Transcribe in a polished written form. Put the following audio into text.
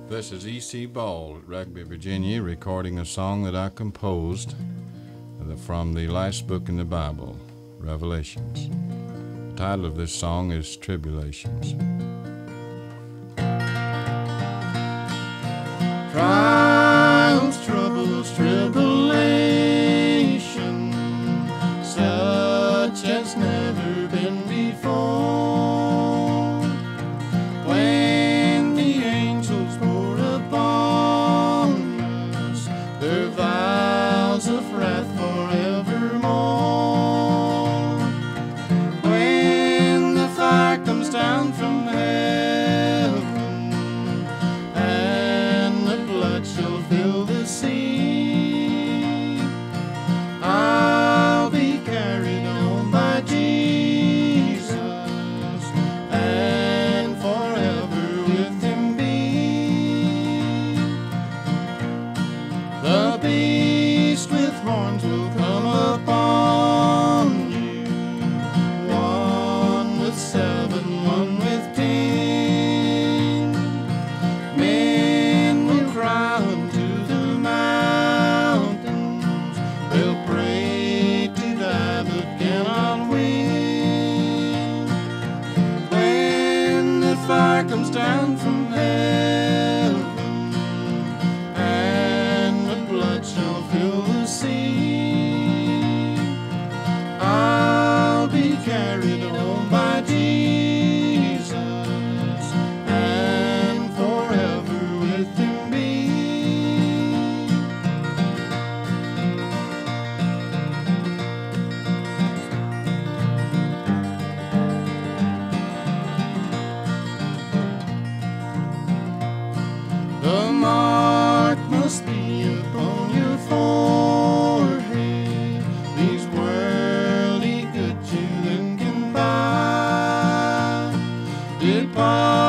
This is E.C. Ball at Rugby, Virginia, recording a song that I composed from the last book in the Bible, Revelations. The title of this song is Tribulations. Trials, troubles, tribulation, such as never been before. When the angels pour upon us their vials of wrath forevermore. When the fire comes down from heaven and the blood shall fill the sea, I'll be carried on by Jesus and forever with him be. The beast with horns will come upon you, one with 7, one with 10. Men will cry unto the mountains, they'll pray to die but cannot win. When the fire comes down from heaven and the blood shall fill the sea, I'll be carried on by Jesus and forever with him be. The mark must be upon your forehead, these worldly goods you then can buy. Depart